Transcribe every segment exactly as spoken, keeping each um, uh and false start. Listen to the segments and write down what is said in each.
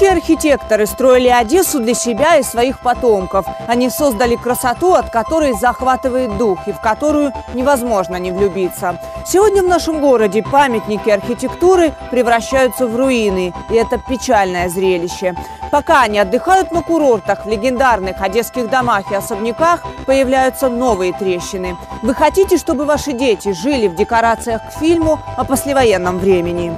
Одесские архитекторы строили Одессу для себя и своих потомков. Они создали красоту, от которой захватывает дух и в которую невозможно не влюбиться. Сегодня в нашем городе памятники архитектуры превращаются в руины, и это печальное зрелище. Пока они отдыхают на курортах, в легендарных одесских домах и особняках появляются новые трещины. Вы хотите, чтобы ваши дети жили в декорациях к фильму о послевоенном времени?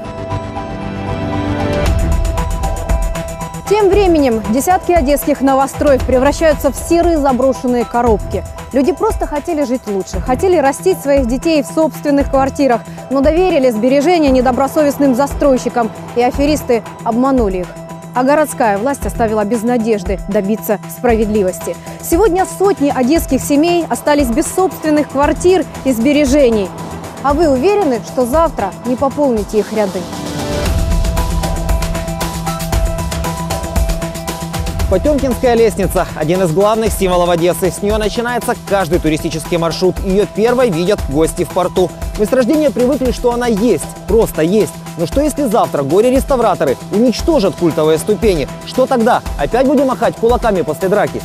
Тем временем десятки одесских новостроек превращаются в серые заброшенные коробки. Люди просто хотели жить лучше, хотели растить своих детей в собственных квартирах, но доверили сбережения недобросовестным застройщикам, и аферисты обманули их. А городская власть оставила без надежды добиться справедливости. Сегодня сотни одесских семей остались без собственных квартир и сбережений. А вы уверены, что завтра не пополните их ряды? Потемкинская лестница – один из главных символов Одессы. С нее начинается каждый туристический маршрут. Ее первой видят гости в порту. Мы с рождения привыкли, что она есть, просто есть. Но что если завтра горе-реставраторы уничтожат культовые ступени? Что тогда? Опять будем махать кулаками после драки?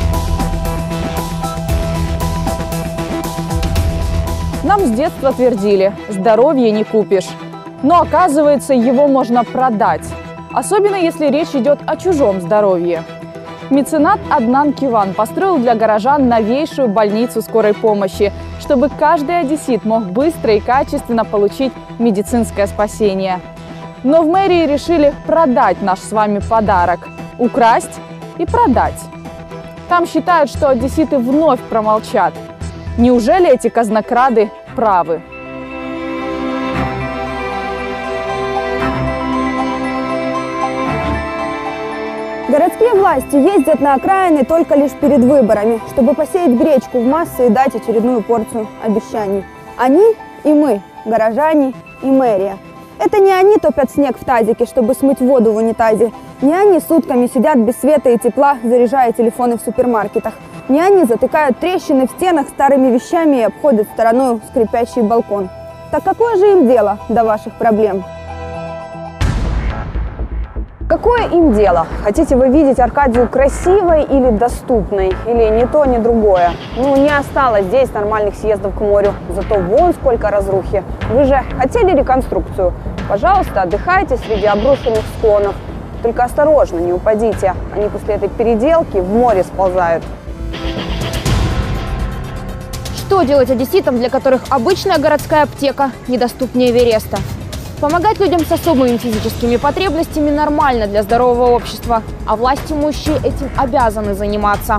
Нам с детства твердили – здоровье не купишь. Но оказывается, его можно продать. Особенно, если речь идет о чужом здоровье. Меценат Аднан Киван построил для горожан новейшую больницу скорой помощи, чтобы каждый одессит мог быстро и качественно получить медицинское спасение. Но в мэрии решили продать наш с вами подарок. Украсть и продать. Там считают, что одесситы вновь промолчат. Неужели эти казнокрады правы? Городские власти ездят на окраины только лишь перед выборами, чтобы посеять гречку в массы и дать очередную порцию обещаний. Они и мы, горожане и мэрия. Это не они топят снег в тазике, чтобы смыть воду в унитазе. Не они сутками сидят без света и тепла, заряжая телефоны в супермаркетах. Не они затыкают трещины в стенах старыми вещами и обходят стороной скрипящий балкон. Так какое же им дело до ваших проблем? Какое им дело? Хотите вы видеть Аркадию красивой или доступной? Или ни то, ни другое? Ну, не осталось здесь нормальных съездов к морю. Зато вон сколько разрухи. Вы же хотели реконструкцию? Пожалуйста, отдыхайте среди обрушенных склонов. Только осторожно, не упадите. Они после этой переделки в море сползают. Что делать одесситам, для которых обычная городская аптека недоступнее Эвереста? Помогать людям с особыми физическими потребностями нормально для здорового общества, а власть имущие этим обязаны заниматься.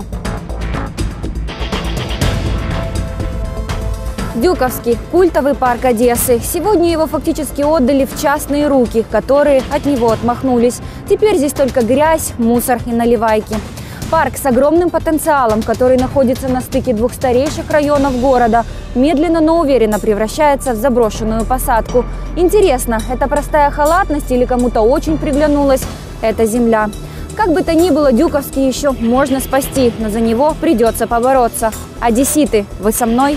Дюковский – культовый парк Одессы. Сегодня его фактически отдали в частные руки, которые от него отмахнулись. Теперь здесь только грязь, мусор и наливайки. Парк с огромным потенциалом, который находится на стыке двух старейших районов города, медленно, но уверенно превращается в заброшенную посадку. Интересно, это простая халатность или кому-то очень приглянулась эта земля? Как бы то ни было, Дюковский еще можно спасти, но за него придется побороться. Одесситы, вы со мной?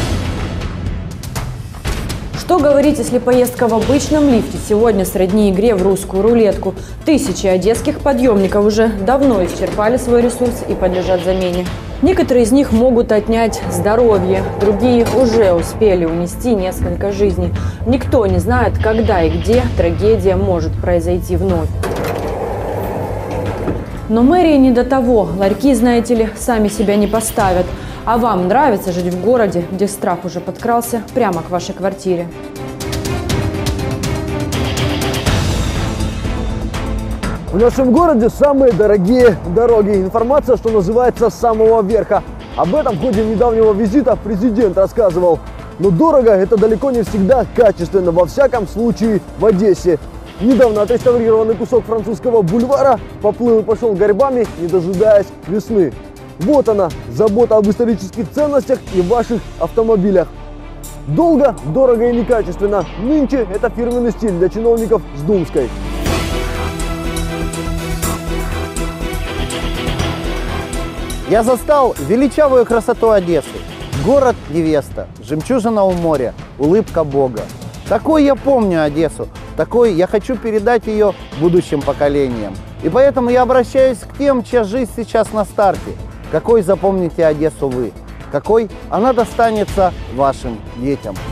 Что говорить, если поездка в обычном лифте сегодня сродни игре в русскую рулетку? Тысячи одесских подъемников уже давно исчерпали свой ресурс и подлежат замене. Некоторые из них могут отнять здоровье, другие уже успели унести несколько жизней. Никто не знает, когда и где трагедия может произойти вновь. Но мэрии не до того. Ларьки, знаете ли, сами себя не поставят. А вам нравится жить в городе, где страх уже подкрался прямо к вашей квартире? В нашем городе самые дорогие дороги. Информация, что называется, с самого верха. Об этом в ходе недавнего визита президент рассказывал. Но дорого – это далеко не всегда качественно, во всяком случае в Одессе. Недавно отреставрированный кусок французского бульвара поплыл и пошел горбами, не дожидаясь весны. Вот она, забота об исторических ценностях и ваших автомобилях. Долго, дорого и некачественно. Нынче это фирменный стиль для чиновников с Думской. Я застал величавую красоту Одессы. Город-невеста, жемчужина у моря, улыбка Бога. Такой я помню Одессу, такой я хочу передать ее будущим поколениям. И поэтому я обращаюсь к тем, чья жизнь сейчас на старте. Какой запомните Одессу вы? Какой она достанется вашим детям?